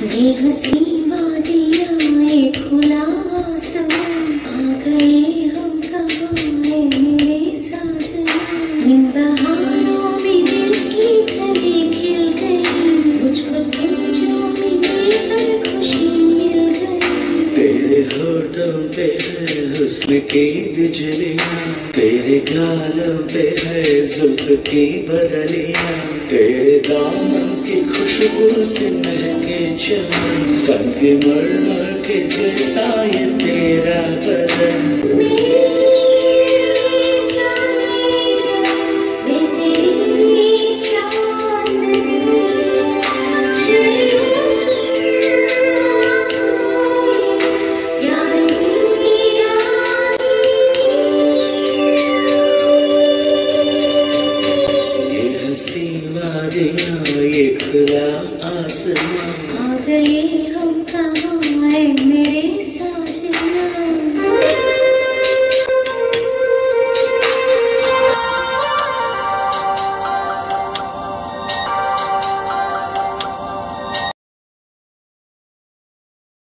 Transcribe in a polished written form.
ये हसीन वादियाँ ये खुला आसमां, आ गए हम कहाँ है मेरे साजना। इन बहारों में दिल की कली खिल गई, मुझको तुम जो मिले हर खुशी मिल गई। तेरे होठों पे है हुस्न की बिजलियाँ, तेरे गालों पे है जुल्फ की बदलियाँ, तेरे दामन की खुशबू से महके चमन, संग मरमर के जैसा ये तेरा बदन। ये हसीन वादियाँ ये खुला आसमां, आ गए